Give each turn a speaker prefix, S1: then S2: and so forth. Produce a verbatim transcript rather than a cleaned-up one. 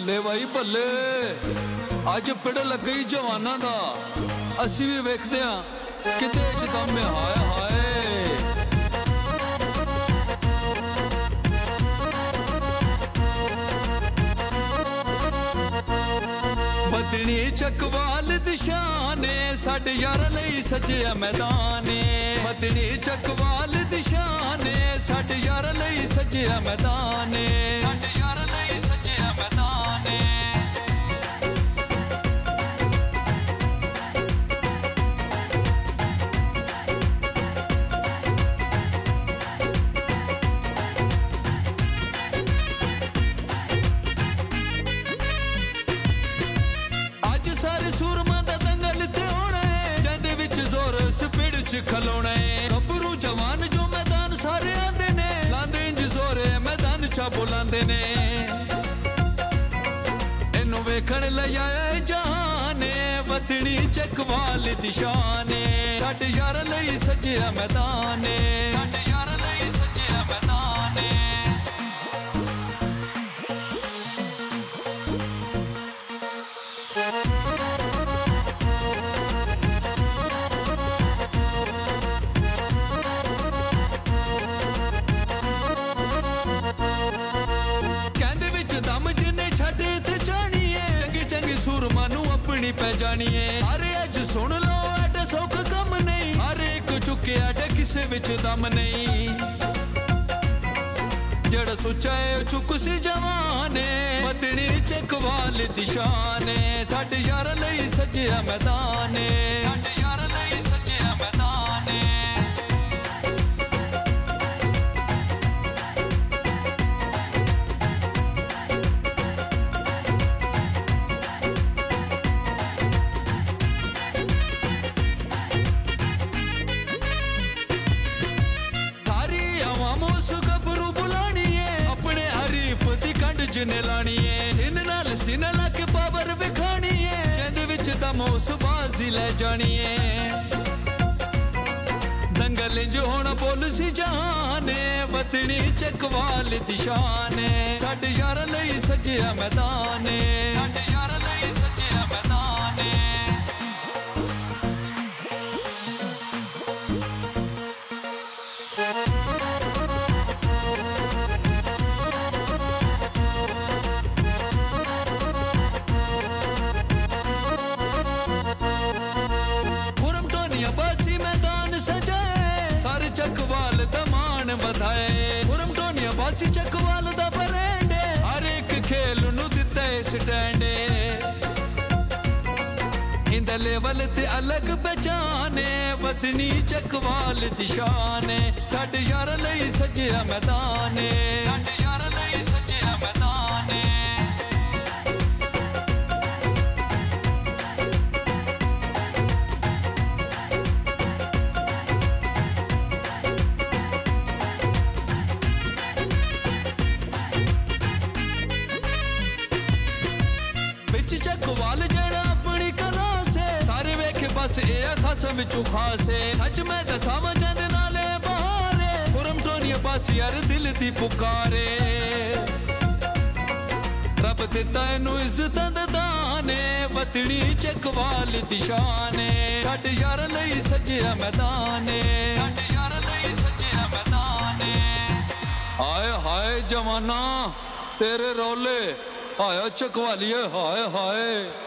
S1: भले भाई भले अज पिड़ लग गई जवाना दा असी भी वेखदे हां किते च दम है हाय हाय बदनी चकवाल दिशाने साडे यार लई सजिया मैदाने बदनी चकवाल दिशाने साडे यार लई सजिया मैदाने साडे यार लई सजिया मैदाने स्पीड च खलोना है गबरू जवान जो मैदान सारे आंदे ने लांदे इंज जोरे मैदान चा बुलांदे ने इनू वेखण लई आया जहाने वतनी चकवाल दिशाने साडे यार लई सजिया मैदाने साडे यार लई सजिया मैदाने अपनी पै जानी है अरे अज सुन लो एडा सौख कम नहीं हर एक चुके एडा किसे विच दम नहीं जड़ा सोचा है चुक सी जवाने बदनी चकवाल दिशाने साडे यार लई सजिया मैदाने साडे यार लई सजिया मैदाने जिन्हें लानी है सिन नाल सिन ला के पावर विखानी है जिंद विच दम उस बाजी ले जानी है दंगल इंज होना बोल सी जहाने वतनी चकवाल दिशाने साडे यार लई सजिया मैदाने साडे यार लई सजिया मैदाने चकवाल दमान बधाए पुरम टोनिया बासी चकवाल दा परेंडे हर एक खेल नू दिता स्टैंडे इंद लेवल ते अलग पहचाने वतनी चकवाल दिशाने साडे यार लई सजिया मैदाने साडे यार लई सजिया मैदाने चकवाल जड़ा अपनी कला से सारे वेखे बस ए खासम विचों खासे सच मैं दसावा चंद नाले बहारे पुरम टोनिया बस यार दिल दी पुकारे रब दिता इनू इज्जतां दा दाने वतनी चकवाल दिशाने साडे यार लई सजिया मैदाने साडे यार लई सजिया मैदाने हाय हाय जवाना तेरे रोले आया चकवालिए हाय हाय।